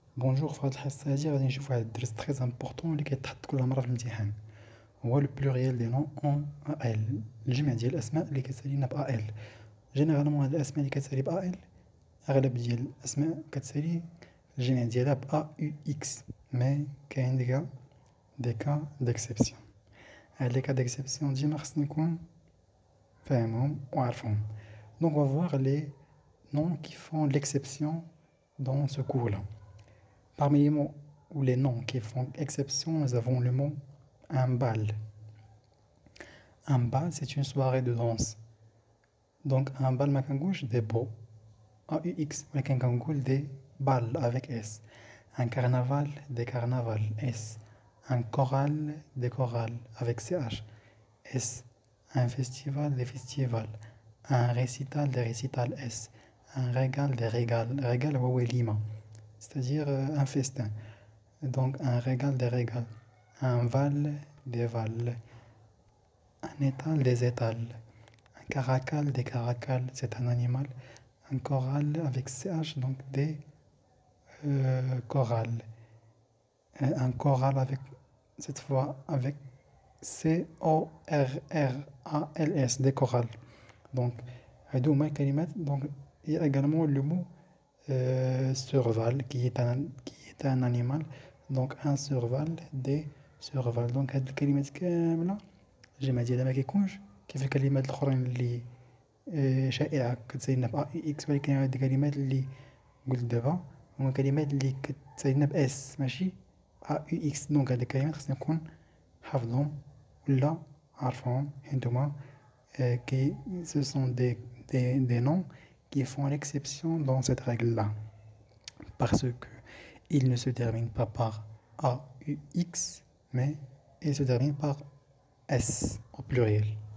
Bonjour, في هاد الحصة هادي غادي نشوفو واحد الدرس تري امبورطون اللي كيتحط كل مرة في الامتحان، هو لو بلوريال دي نون اون ا ال، الجمع ديال الأسماء اللي كتسالينا ب ا ال. جينيرالمون هاد الأسماء اللي كتسالي ب ا ال أغلب ديال الأسماء كتسالي الجمع ديالها ب ا يو اكس، مي كاين دي كا ديكسيبسيون. هاد لي كا ديكسيبسيون ديما خصني نكون فاهمهم وعارفهم. دونك on va voir les noms qui font l'exception dans ce cours-là. Parmi les mots ou les noms qui font exception, nous avons le mot un bal. Un bal, c'est une soirée de danse. Donc, un bal, ma kangouche, des beaux. A-U-X, ma kangouche, des balles avec S. Un carnaval, des carnavals, S. Un choral, des chorales avec CH, S. Un festival, des festivals. Un récital, des récitals, S. Un régal, des régals. Régal, Lima. C'est-à-dire un festin. Donc un régal des régals, un val des vals, un étal des étals, un caracal des caracals, c'est un animal, un choral avec CH, donc des chorales, un choral avec, cette fois avec C-O-R-R-A-L-S, des chorales. Donc, donc il y a également le mot surval qui est un animal. Donc un surval des surval. donc هاد الكلمات كاملة الجمع ديالها ما كيكونش كيف الكلمات الأخرين اللي شائعة كتسالينا ب اي اكس، ولكن هاد الكلمات اللي قلت دابا هما كلمات اللي كتسالينا ب اس ماشي ا يو اكس. دونك هاد الكلمات خصني نكون حافظهم ولا عارفهم، حيت هما qui ce sont des noms qui font l'exception dans cette règle-là, parce que ils ne se terminent pas par A, U, X, mais ils se terminent par S au pluriel.